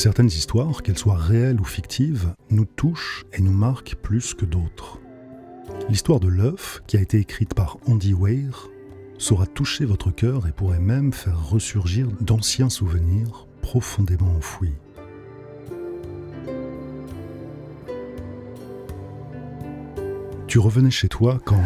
Certaines histoires, qu'elles soient réelles ou fictives, nous touchent et nous marquent plus que d'autres. L'histoire de l'œuf, qui a été écrite par Andy Weir, saura toucher votre cœur et pourrait même faire ressurgir d'anciens souvenirs profondément enfouis. Tu revenais chez toi quand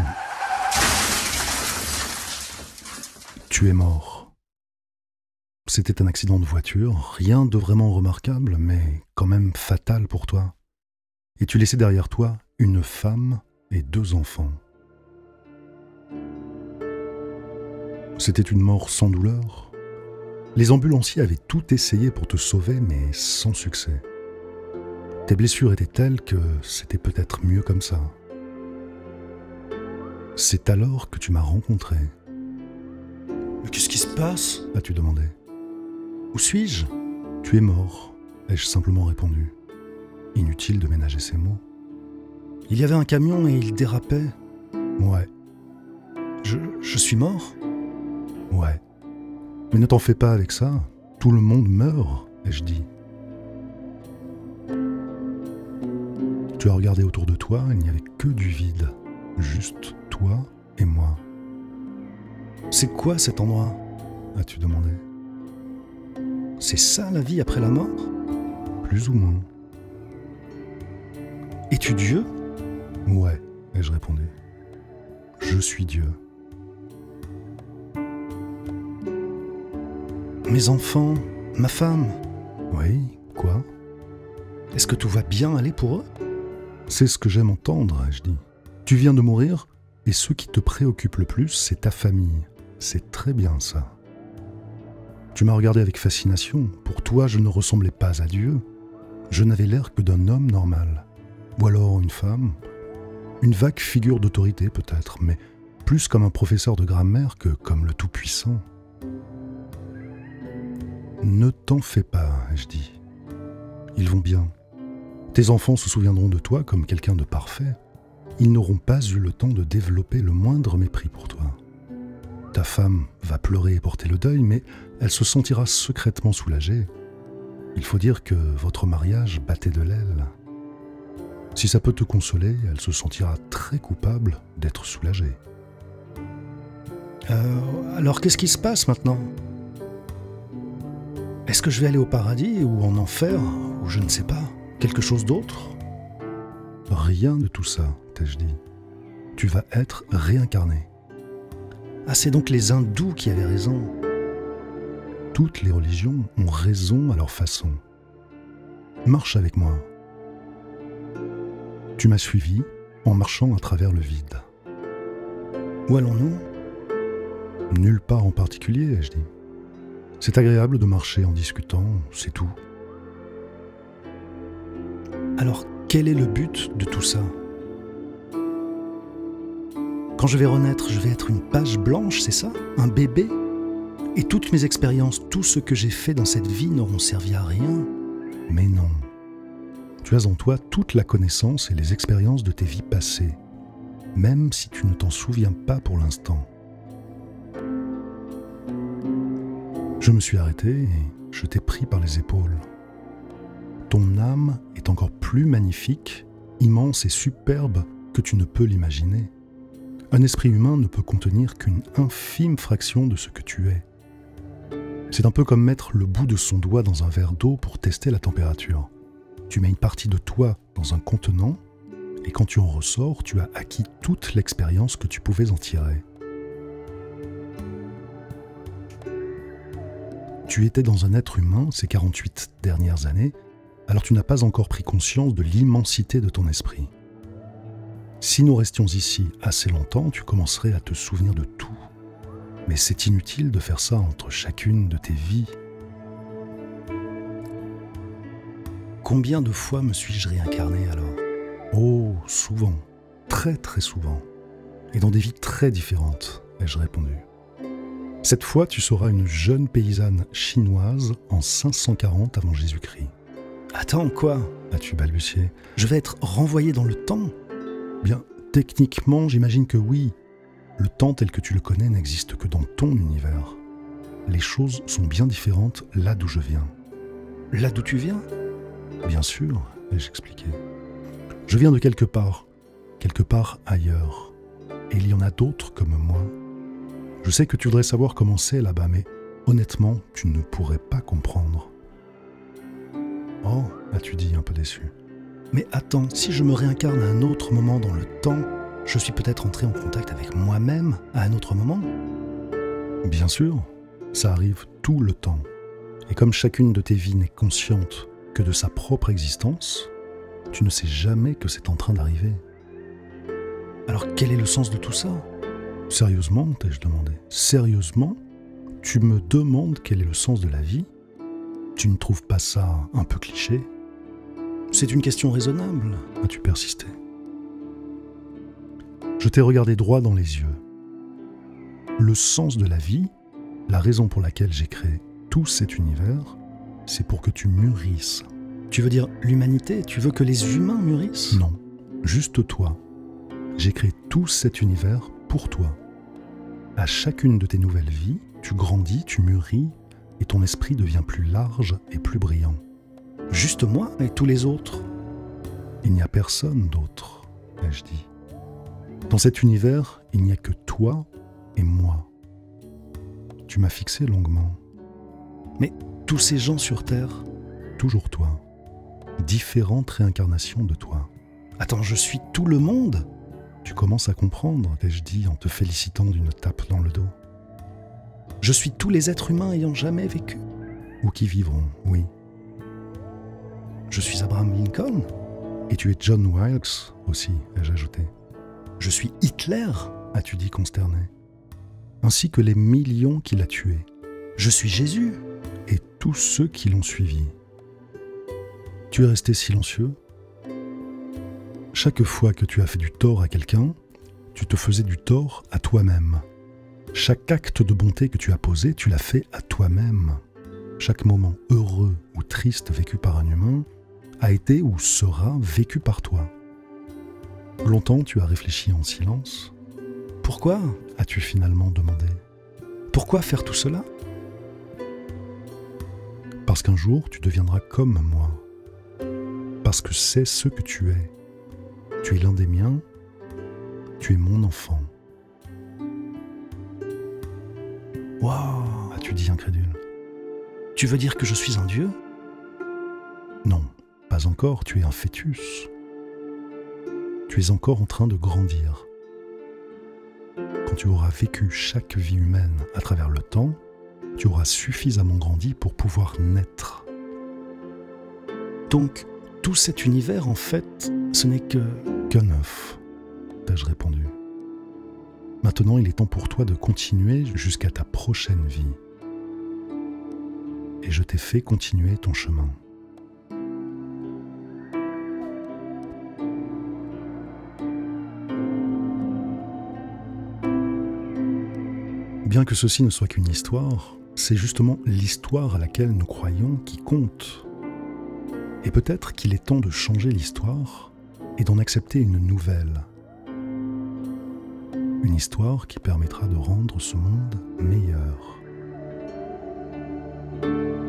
tu es mort. C'était un accident de voiture, rien de vraiment remarquable, mais quand même fatal pour toi. Et tu laissais derrière toi une femme et 2 enfants. C'était une mort sans douleur. Les ambulanciers avaient tout essayé pour te sauver, mais sans succès. Tes blessures étaient telles que c'était peut-être mieux comme ça. C'est alors que tu m'as rencontré. « Mais qu'est-ce qui se passe ?» as-tu demandé. « Où suis-je ?»« Tu es mort », ai-je simplement répondu. Inutile de ménager ces mots. « Il y avait un camion et il dérapait. »« Ouais. »« Je suis mort ?»« Ouais. »« Mais ne t'en fais pas avec ça. Tout le monde meurt, ai-je dit. » Tu as regardé autour de toi, il n'y avait que du vide. Juste toi et moi. « C'est quoi cet endroit ?» as-tu demandé. « C'est ça la vie après la mort ?» Plus ou moins. « Es-tu Dieu ?» Ouais, ai-je répondu. Je suis Dieu. Mes enfants, ma femme. Oui, quoi? Est-ce que tout va bien aller pour eux? C'est ce que j'aime entendre, ai-je dit. Tu viens de mourir, et ce qui te préoccupe le plus, c'est ta famille. C'est très bien ça. Tu m'as regardé avec fascination. Pour toi, je ne ressemblais pas à Dieu. Je n'avais l'air que d'un homme normal. Ou alors une femme. Une vague figure d'autorité peut-être, mais plus comme un professeur de grammaire que comme le Tout-Puissant. Ne t'en fais pas, ai-je dit. Ils vont bien. Tes enfants se souviendront de toi comme quelqu'un de parfait. Ils n'auront pas eu le temps de développer le moindre mépris pour toi. Ta femme va pleurer et porter le deuil, mais elle se sentira secrètement soulagée. Il faut dire que votre mariage battait de l'aile. Si ça peut te consoler, elle se sentira très coupable d'être soulagée. Alors qu'est-ce qui se passe maintenant ? Est-ce que je vais aller au paradis ou en enfer, ou je ne sais pas, quelque chose d'autre ? Rien de tout ça, t'ai-je dit. Tu vas être réincarné. Ah, c'est donc les hindous qui avaient raison. Toutes les religions ont raison à leur façon. Marche avec moi. Tu m'as suivi en marchant à travers le vide. Où allons-nous ? Nulle part en particulier, ai-je dit. C'est agréable de marcher en discutant, c'est tout. Alors, quel est le but de tout ça ? Quand je vais renaître, je vais être une page blanche, c'est ça ? Un bébé ? Et toutes mes expériences, tout ce que j'ai fait dans cette vie n'auront servi à rien ? Mais non. Tu as en toi toute la connaissance et les expériences de tes vies passées, même si tu ne t'en souviens pas pour l'instant. Je me suis arrêté et je t'ai pris par les épaules. Ton âme est encore plus magnifique, immense et superbe que tu ne peux l'imaginer. Un esprit humain ne peut contenir qu'une infime fraction de ce que tu es. C'est un peu comme mettre le bout de son doigt dans un verre d'eau pour tester la température. Tu mets une partie de toi dans un contenant et quand tu en ressors, tu as acquis toute l'expérience que tu pouvais en tirer. Tu étais dans un être humain ces 48 dernières années, alors tu n'as pas encore pris conscience de l'immensité de ton esprit. Si nous restions ici assez longtemps, tu commencerais à te souvenir de tout. Mais c'est inutile de faire ça entre chacune de tes vies. Combien de fois me suis-je réincarné alors ? Oh, souvent, très très souvent, et dans des vies très différentes, ai-je répondu. Cette fois, tu seras une jeune paysanne chinoise en 540 avant Jésus-Christ. Attends, quoi ? As-tu balbutié ? Je vais être renvoyé dans le temps ? Bien, techniquement, j'imagine que oui. Le temps tel que tu le connais n'existe que dans ton univers. Les choses sont bien différentes là d'où je viens. Là d'où tu viens? Bien sûr, ai-je expliqué. Je viens de quelque part ailleurs. Et il y en a d'autres comme moi. Je sais que tu voudrais savoir comment c'est là-bas, mais honnêtement, tu ne pourrais pas comprendre. Oh, as-tu dit un peu déçu. Mais attends, si je me réincarne à un autre moment dans le temps, je suis peut-être entré en contact avec moi-même à un autre moment? Bien sûr, ça arrive tout le temps. Et comme chacune de tes vies n'est consciente que de sa propre existence, tu ne sais jamais que c'est en train d'arriver. Alors quel est le sens de tout ça? Sérieusement, t'ai-je demandé. Sérieusement? Tu me demandes quel est le sens de la vie? Tu ne trouves pas ça un peu cliché? C'est une question raisonnable, as-tu persisté. Je t'ai regardé droit dans les yeux. Le sens de la vie, la raison pour laquelle j'ai créé tout cet univers, c'est pour que tu mûrisses. Tu veux dire l'humanité? Tu veux que les humains mûrissent? Non, juste toi. J'ai créé tout cet univers pour toi. À chacune de tes nouvelles vies, tu grandis, tu mûris, et ton esprit devient plus large et plus brillant. Juste moi et tous les autres? Il n'y a personne d'autre, ai-je dit. Dans cet univers, il n'y a que toi et moi. Tu m'as fixé longuement. Mais tous ces gens sur Terre? Toujours toi. Différentes réincarnations de toi. Attends, je suis tout le monde? Tu commences à comprendre, t'ai-je dit en te félicitant d'une tape dans le dos. Je suis tous les êtres humains ayant jamais vécu? Ou qui vivront, oui. Je suis Abraham Lincoln? Et tu es John Wilkes aussi, ai-je ajouté. Je suis Hitler, as-tu dit consterné. Ainsi que les millions qu'il a tués. Je suis Jésus et tous ceux qui l'ont suivi. Tu es resté silencieux? Chaque fois que tu as fait du tort à quelqu'un, tu te faisais du tort à toi-même. Chaque acte de bonté que tu as posé, tu l'as fait à toi-même. Chaque moment heureux ou triste vécu par un humain a été ou sera vécu par toi. Longtemps tu as réfléchi en silence. Pourquoi as-tu finalement demandé? Pourquoi faire tout cela? Parce qu'un jour tu deviendras comme moi. Parce que c'est ce que tu es. Tu es l'un des miens, tu es mon enfant. Waouh, as-tu dit incrédule. Tu veux dire que je suis un dieu? Non, pas encore, tu es un fœtus. Tu es encore en train de grandir. Quand tu auras vécu chaque vie humaine à travers le temps, tu auras suffisamment grandi pour pouvoir naître. Donc, tout cet univers, en fait, ce n'est qu'un œuf, t'ai-je répondu. Maintenant, il est temps pour toi de continuer jusqu'à ta prochaine vie. Et je t'ai fait continuer ton chemin. Bien que ceci ne soit qu'une histoire, c'est justement l'histoire à laquelle nous croyons qui compte. Et peut-être qu'il est temps de changer l'histoire et d'en accepter une nouvelle. Une histoire qui permettra de rendre ce monde meilleur.